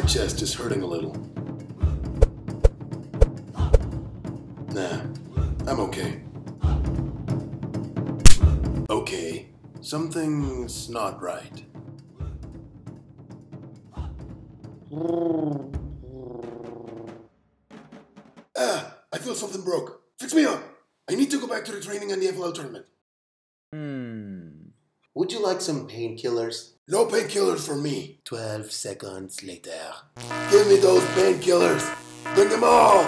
chest is hurting a little. Nah, I'm okay. Okay, something's not right. I feel something broke. Fix me up. I need to go back to the training and the FLL tournament. Would you like some painkillers? No painkillers for me. 12 seconds later. Give me those painkillers. Bring them all.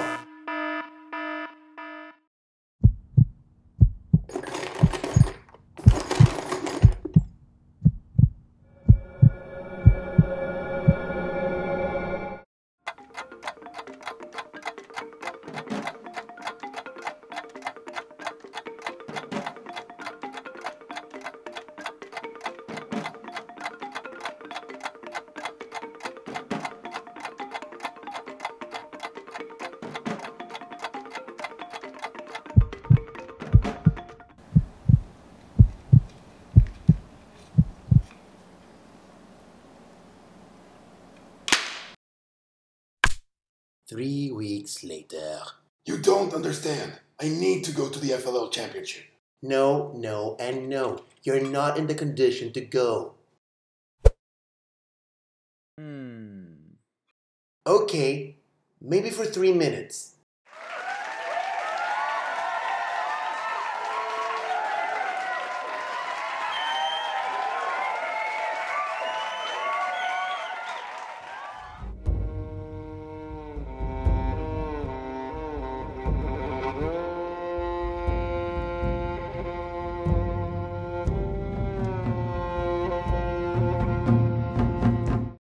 Three weeks later. You don't understand. I need to go to the FLL championship. No, no, and no. You're not in the condition to go. Okay, maybe for 3 minutes.